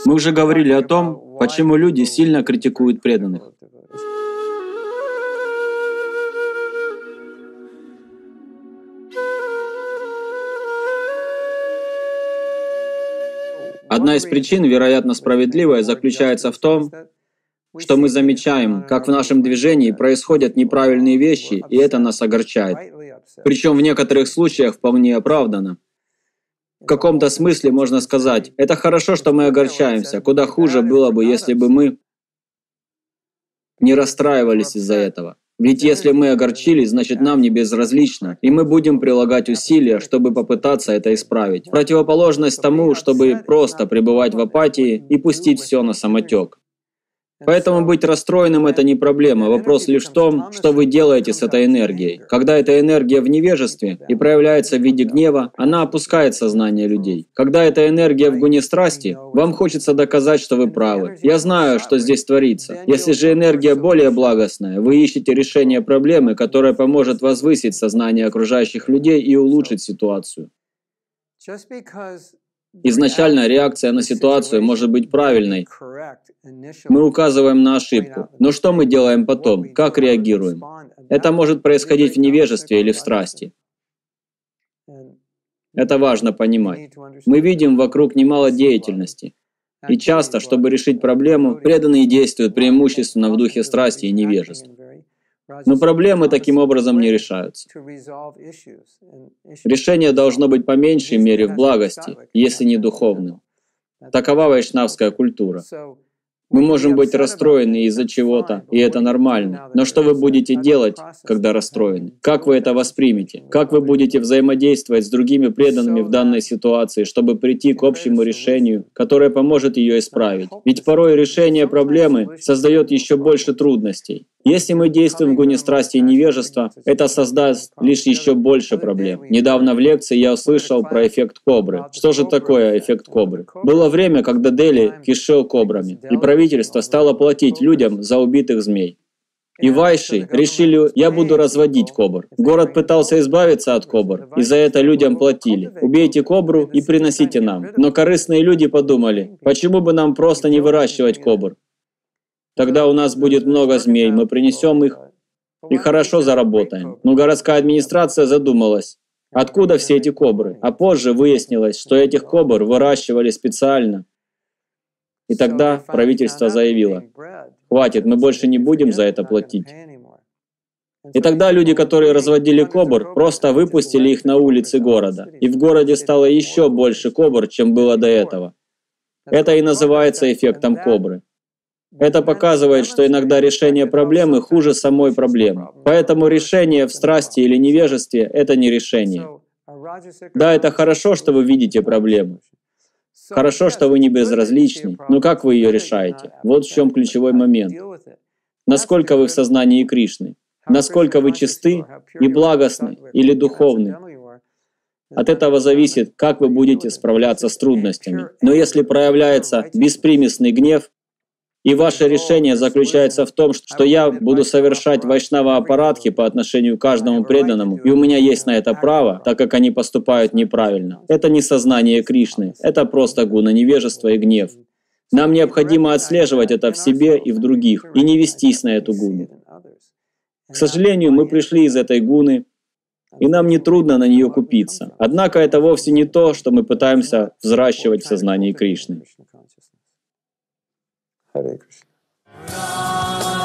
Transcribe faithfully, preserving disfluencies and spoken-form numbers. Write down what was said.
Мы уже говорили о том, почему люди сильно критикуют преданных. Одна из причин, вероятно справедливая, заключается в том, что мы замечаем, как в нашем движении происходят неправильные вещи, и это нас огорчает. Причем в некоторых случаях вполне оправданно. В каком-то смысле можно сказать, это хорошо, что мы огорчаемся, куда хуже было бы, если бы мы не расстраивались из-за этого. Ведь если мы огорчились, значит нам не безразлично, и мы будем прилагать усилия, чтобы попытаться это исправить. Противоположность тому, чтобы просто пребывать в апатии и пустить все на самотек. Поэтому быть расстроенным – это не проблема. Вопрос лишь в том, что вы делаете с этой энергией. Когда эта энергия в невежестве и проявляется в виде гнева, она опускает сознание людей. Когда эта энергия в гуне страсти, вам хочется доказать, что вы правы. Я знаю, что здесь творится. Если же энергия более благостная, вы ищете решение проблемы, которое поможет возвысить сознание окружающих людей и улучшить ситуацию. Изначально реакция на ситуацию может быть правильной. Мы указываем на ошибку. Но что мы делаем потом? Как реагируем? Это может происходить в невежестве или в страсти. Это важно понимать. Мы видим вокруг немало деятельности. И часто, чтобы решить проблему, преданные действуют преимущественно в духе страсти и невежества. Но проблемы таким образом не решаются. Решение должно быть по меньшей мере в благости, если не духовным. Такова вайшнавская культура. Мы можем быть расстроены из-за чего-то, и это нормально. Но что вы будете делать, когда расстроены? Как вы это воспримете? Как вы будете взаимодействовать с другими преданными в данной ситуации, чтобы прийти к общему решению, которое поможет ее исправить? Ведь порой решение проблемы создает еще больше трудностей. Если мы действуем в гуне страсти и невежества, это создаст лишь еще больше проблем. Недавно в лекции я услышал про эффект кобры. Что же такое эффект кобры? Было время, когда Дели кишел кобрами, и правительство стало платить людям за убитых змей. И вайши решили, я буду разводить кобр. Город пытался избавиться от кобр, и за это людям платили. Убейте кобру и приносите нам. Но корыстные люди подумали, почему бы нам просто не выращивать кобр? Тогда у нас будет много змей, мы принесем их и хорошо заработаем. Но городская администрация задумалась, откуда все эти кобры? А позже выяснилось, что этих кобр выращивали специально. И тогда правительство заявило, хватит, мы больше не будем за это платить. И тогда люди, которые разводили кобр, просто выпустили их на улицы города. И в городе стало еще больше кобр, чем было до этого. Это и называется эффектом кобры. Это показывает, что иногда решение проблемы хуже самой проблемы. Поэтому решение в страсти или невежестве – это не решение. Да, это хорошо, что вы видите проблему. Хорошо, что вы не безразличны, но как вы ее решаете? Вот в чем ключевой момент. Насколько вы в сознании Кришны? Насколько вы чисты и благостны или духовны? От этого зависит, как вы будете справляться с трудностями. Но если проявляется беспримесный гнев, и ваше решение заключается в том, что я буду совершать вайшнава-апарадхи по отношению к каждому преданному, и у меня есть на это право, так как они поступают неправильно. Это не сознание Кришны, это просто гуна невежества и гнев. Нам необходимо отслеживать это в себе и в других, и не вестись на эту гуну. К сожалению, мы пришли из этой гуны, и нам нетрудно на нее купиться. Однако это вовсе не то, что мы пытаемся взращивать в сознании Кришны. Hare Krishna.